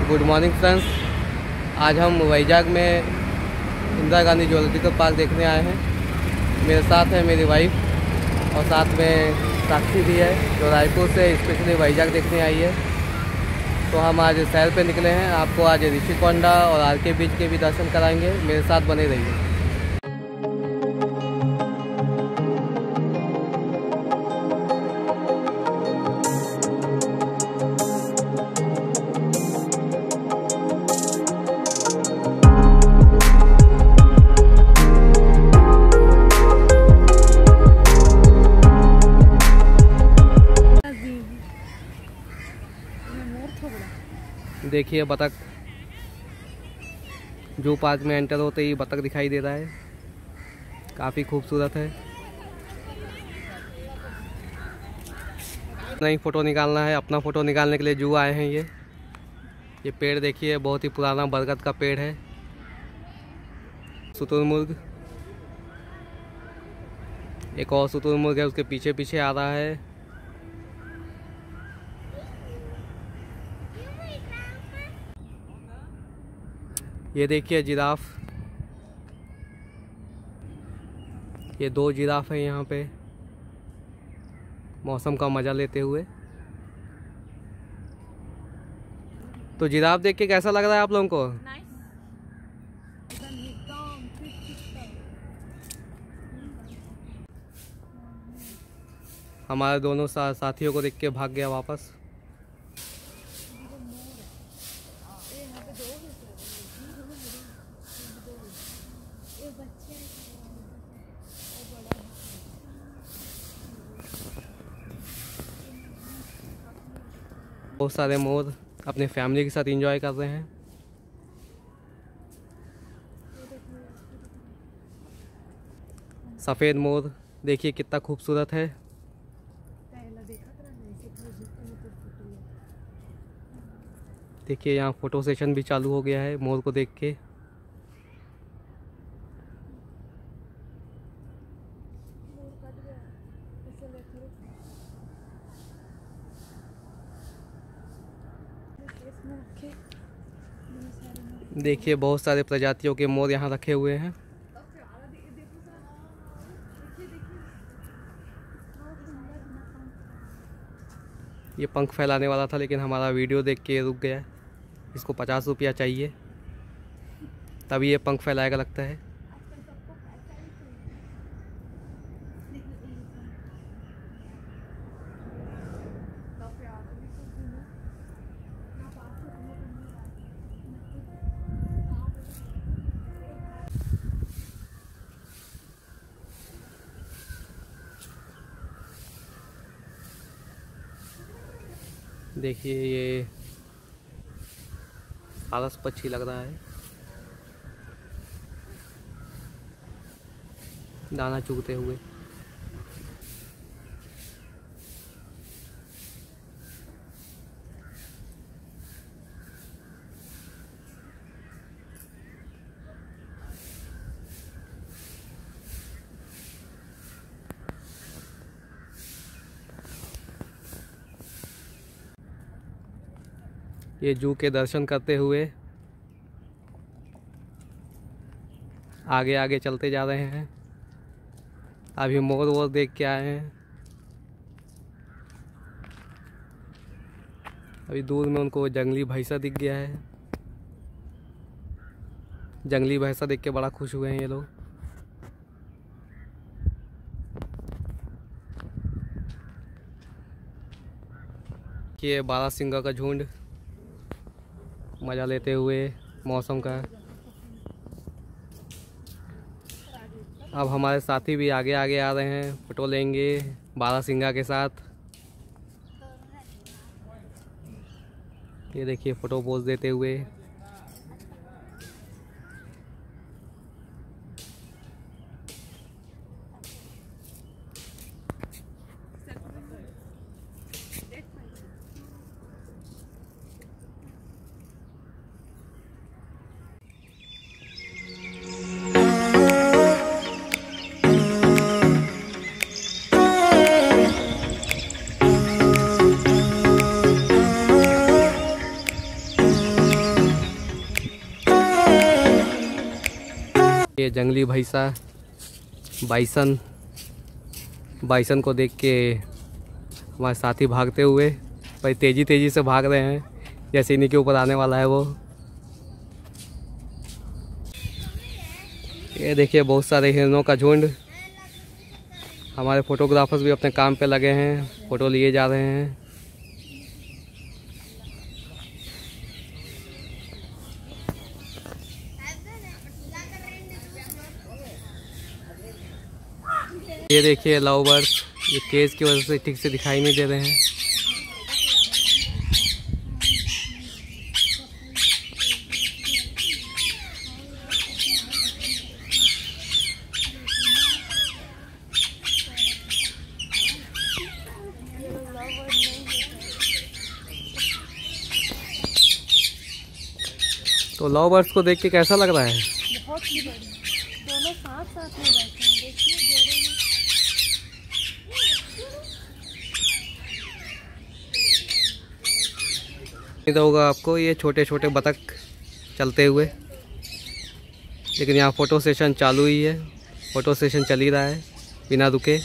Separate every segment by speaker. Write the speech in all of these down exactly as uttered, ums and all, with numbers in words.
Speaker 1: Good morning friends. आज हम वाइजाग में इंदिरा गांधी जूलॉजिकल पार्क देखने आए हैं। मेरे साथ है मेरी वाइफ और साथ में साक्षी भी है जो रायपुर से स्पेशली वाइजाग देखने आई है। तो हम आज सैर पे निकले हैं। आपको आज ऋषिकोंडा और आर के बीच के भी दर्शन कराएंगे। मेरे साथ बने रहिए। देखिए बतख, जू पार्क में एंटर होते ही बतख दिखाई दे रहा है, काफ़ी खूबसूरत है। नहीं फ़ोटो निकालना है, अपना फ़ोटो निकालने के लिए जू आए हैं। ये ये पेड़ देखिए, बहुत ही पुराना बरगद का पेड़ है। शुतुरमुर्ग, एक और शुतुरमुर्ग है, उसके पीछे पीछे आ रहा है। ये देखिए जिराफ, ये दो जिराफ है यहाँ पे मौसम का मज़ा लेते हुए। तो जिराफ देख के कैसा लग रहा है आप लोगों को? हमारे दोनों सा, साथियों को देख के भाग गया वापस। बहुत सारे मोर अपने फैमिली के साथ एंजॉय कर रहे हैं। सफ़ेद मोर देखिए कितना खूबसूरत है। देखिए यहाँ फ़ोटो सेशन भी चालू हो गया है मोर को देख के। देखिए बहुत सारे प्रजातियों के मोर यहाँ रखे हुए हैं। ये पंख फैलाने वाला था लेकिन हमारा वीडियो देख के रुक गया। इसको पचास रुपया चाहिए तभी ये पंख फैलाएगा लगता है। देखिए ये सारस पक्षी लग रहा है, दाना चुगते हुए। ये जू के दर्शन करते हुए आगे आगे चलते जा रहे हैं। अभी मोर वोर देख के आए हैं। अभी दूर में उनको जंगली भैंसा दिख गया है। जंगली भैंसा देख के बड़ा खुश हुए हैं ये लोग। ये बारहसिंगा का झुंड मज़ा लेते हुए मौसम का। अब हमारे साथी भी आगे आगे आ रहे हैं, फ़ोटो लेंगे बारहसिंगा के साथ। ये देखिए फ़ोटो पोज देते हुए। ये जंगली भैंसा बाइसन बाइसन को देख के हमारे साथी भागते हुए भाई तेज़ी तेज़ी से भाग रहे हैं, जैसे इन्हीं के ऊपर आने वाला है वो। ये देखिए बहुत सारे हिरणों का झुंड। हमारे फोटोग्राफर्स भी अपने काम पे लगे हैं, फ़ोटो लिए जा रहे हैं। ये देखिए लव बर्ड्स, ये केज की वजह से ठीक से दिखाई नहीं दे रहे हैं। तो लव बर्ड्स को देख के कैसा लग रहा है?
Speaker 2: बहुत ही बड़ी, दोनों साथ साथ में बैठे हैं, देखिए जोड़े में।
Speaker 1: तो होगा आपको ये छोटे छोटे बतख चलते हुए, लेकिन यहाँ फ़ोटो सेशन चालू ही है, फ़ोटो सेशन चल ही रहा है बिना रुके।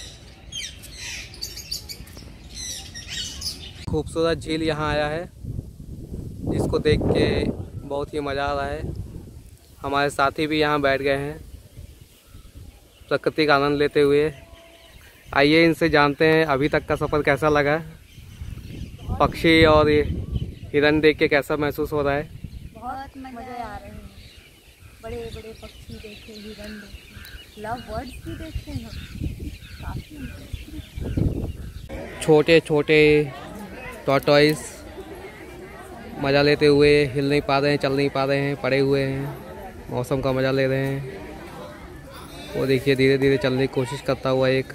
Speaker 1: खूबसूरत झील यहाँ आया है, जिसको देख के बहुत ही मज़ा आ रहा है। हमारे साथी भी यहाँ बैठ गए हैं प्रकृति का आनंद लेते हुए। आइए इनसे जानते हैं अभी तक का सफ़र कैसा लगा, पक्षी और ये हिरन देख के कैसा महसूस हो रहा है।
Speaker 2: बहुत मज़े आ रहे हैं, बड़े बड़े पक्षी देखे, हिरन देखे, लव बर्ड्स भी देखे हैं, काफ़ी।
Speaker 1: छोटे छोटे टॉर्टॉइस मज़ा लेते हुए हिल नहीं पा रहे हैं, चल नहीं पा रहे हैं, पड़े हुए हैं, मौसम का मज़ा ले रहे हैं। वो देखिए धीरे धीरे चलने की कोशिश करता हुआ एक।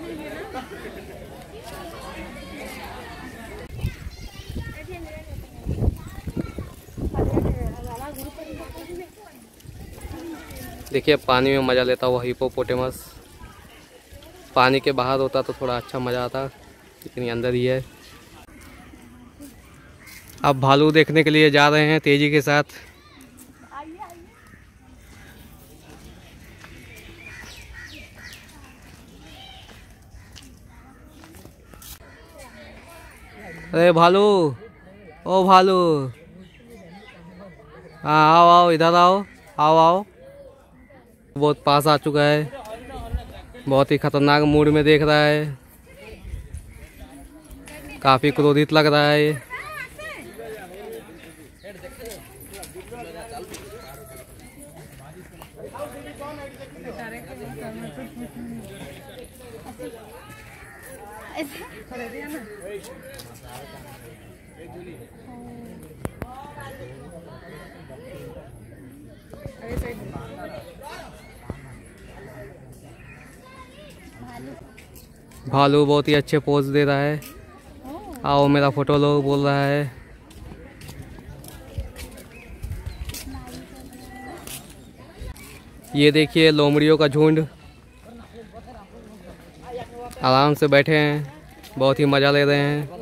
Speaker 1: देखिए पानी में मज़ा लेता हुआ हिप्पोपोटेमस। पानी के बाहर होता तो थोड़ा अच्छा मज़ा आता, लेकिन अंदर ही है। अब भालू देखने के लिए जा रहे हैं तेजी के साथ। अरे भालू, ओ भालू, हाँ आओ आओ इधर आओ आओ आओ। बहुत पास आ चुका है, बहुत ही खतरनाक मूड में देख रहा है, काफ़ी क्रोधित लग रहा है ये। भालू बहुत ही अच्छे पोज दे रहा है, आओ मेरा फोटो लो बोल रहा है। ये देखिए लोमड़ियों का झुंड आराम से बैठे हैं, बहुत ही मज़ा ले रहे हैं।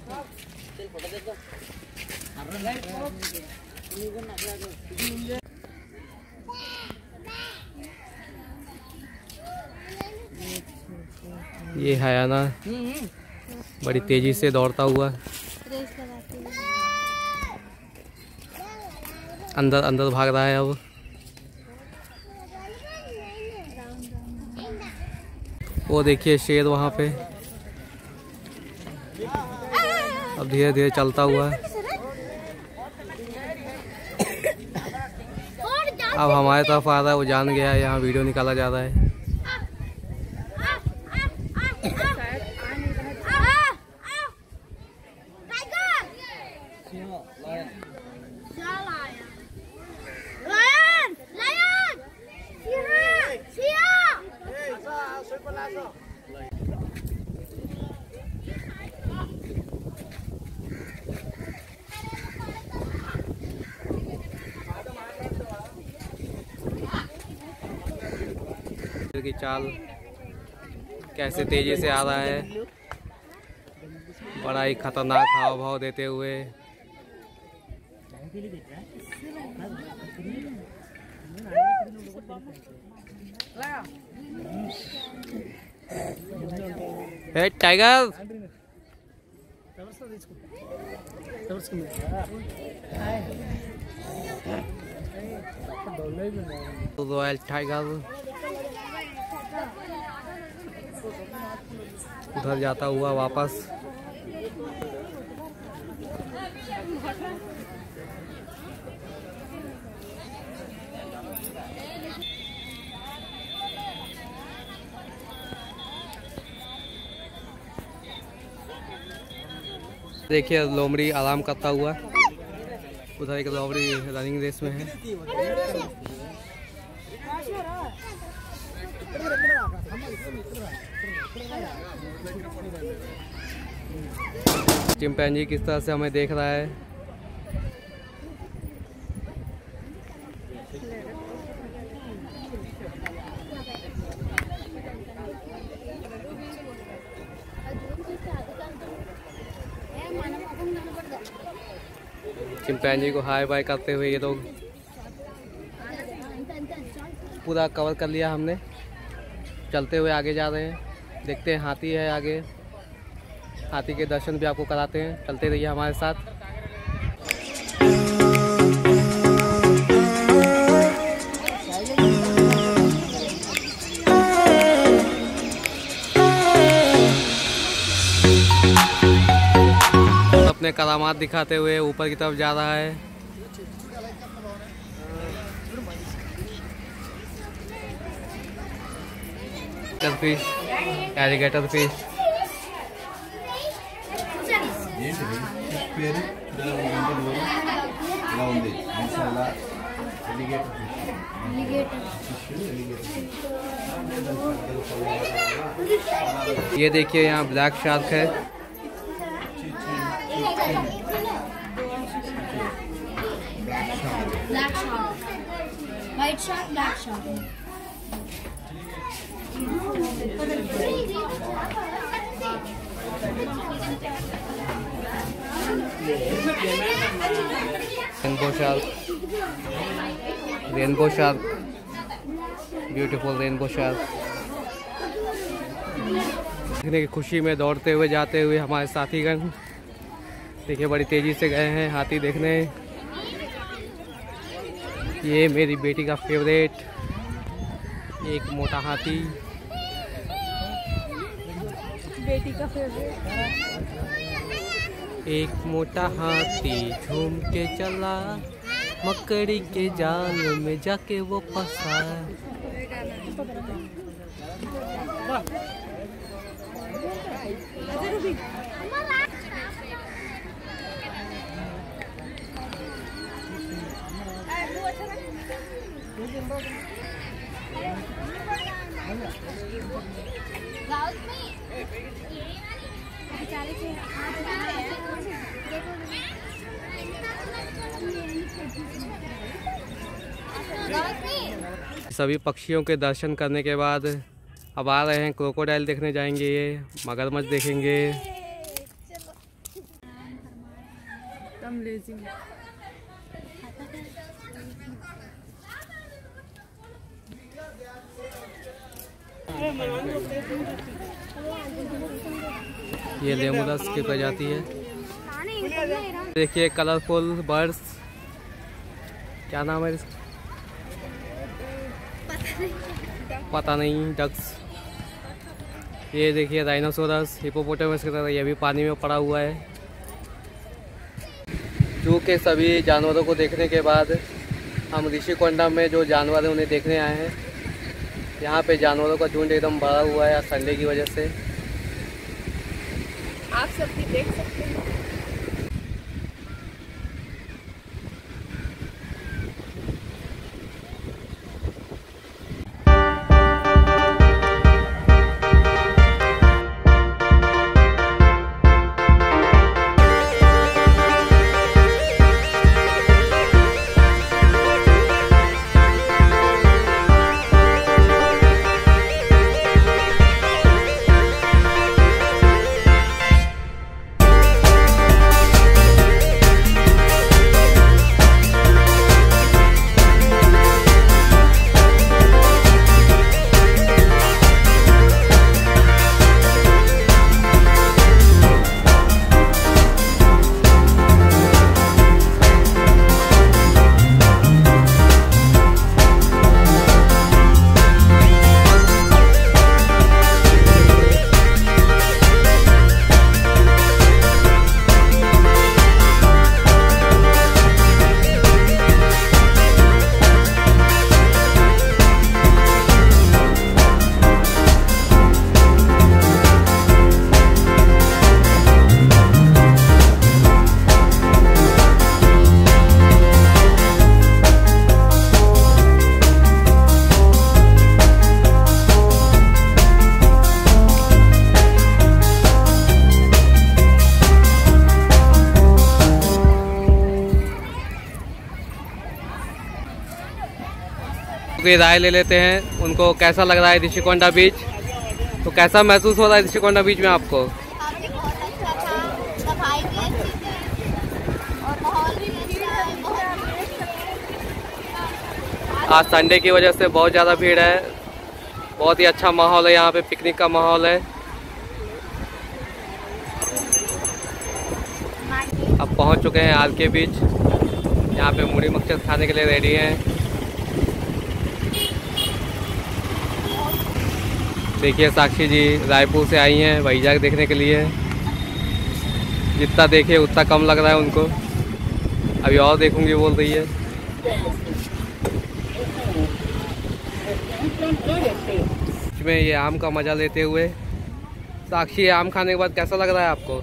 Speaker 1: ये हयाना बड़ी तेजी से दौड़ता हुआ अंदर अंदर भाग रहा है। अब वो देखिए शेर वहाँ पे अब धीरे धीरे चलता हुआ। अब हमारे तरफ आ रहा है, वो जान गया है यहाँ वीडियो निकाला जा रहा है। की चाल कैसे तेजी से आ रहा है, बड़ा ही खतरनाक हाव भाव देते हुए। ए टाइगर रॉयल टाइगर उधर जाता हुआ वापस। देखिए लोमड़ी आराम करता हुआ, उधर एक लोमड़ी रनिंग रेस में है। चिंपैंजी किस तरह से हमें देख रहा है। चिंपैंजी को हाय बाय करते हुए ये लोग पूरा कवर कर लिया हमने। चलते हुए आगे जा रहे हैं, देखते हैं हाथी है आगे, हाथी के दर्शन भी आपको कराते हैं। चलते रहिए हमारे साथ। अपने करामात दिखाते हुए ऊपर की तरफ जा रहा है। Fish, alligator fish. ये देखिए यहाँ ब्लैक शार्क है।
Speaker 2: Black shark, white shark, black shark.
Speaker 1: Rainbow shark, rainbow shark, beautiful rainbow shark. देखने की खुशी में दौड़ते हुए जाते हुए हमारे साथीगण देखिए बड़ी तेजी से गए हैं हाथी देखने। ये मेरी बेटी का फेवरेट एक मोटा हाथी,
Speaker 2: बेटी का फेवरेट
Speaker 1: एक मोटा हाथी झूम के चला, मकड़ी के जाल में जाके वो फंसा। सभी पक्षियों के दर्शन करने के बाद अब आ रहे हैं क्रोकोडाइल देखने जाएंगे, ये मगरमच्छ देखेंगे। ये लेमुरस की प्रजाति है। देखिए कलरफुल बर्ड्स, क्या नाम है इसका पता नहीं, डक्स। ये देखिए डायनासोरस, हिपोपोटामस की तरह ये भी पानी में पड़ा हुआ है। जू के सभी जानवरों को देखने के बाद हम ऋषिकोंडा में जो जानवर हैं उन्हें देखने आए हैं। यहाँ पे जानवरों का झुंड एकदम भरा हुआ है संडे की वजह से।
Speaker 2: आप सब भी देख सकते हैं।
Speaker 1: की राय ले लेते हैं, उनको कैसा लग रहा है ऋषिकोंडा बीच। तो कैसा महसूस हो रहा है ऋषिकोंडा बीच में आपको?
Speaker 2: काफी बहुत अच्छा था, सफाई भी अच्छी थी और माहौल भी अच्छा है। बहुत
Speaker 1: आज संडे की वजह से बहुत ज़्यादा भीड़ है, बहुत ही अच्छा माहौल है यहाँ पे, पिकनिक का माहौल है। अब पहुँच चुके हैं आर के बीच, यहाँ पे मुड़ी मक्सद खाने के लिए रेडी हैं। देखिए साक्षी जी रायपुर से आई हैं वैजाग देखने के लिए। जितना देखे उतना कम लग रहा है उनको, अभी और देखूंगी बोल रही है। इसमें ये आम का मज़ा लेते हुए। साक्षी, आम खाने के बाद कैसा लग रहा है आपको?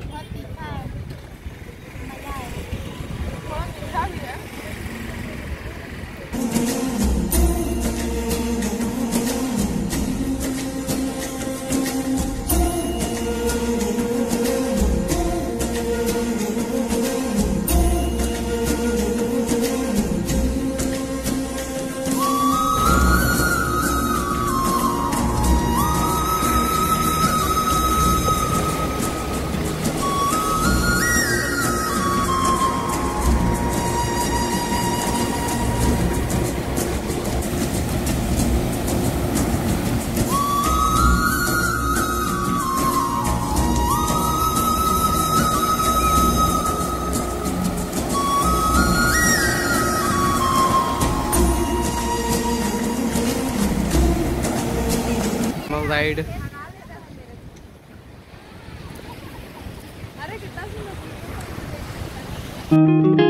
Speaker 1: राइड
Speaker 2: अरे कितना सुंदर।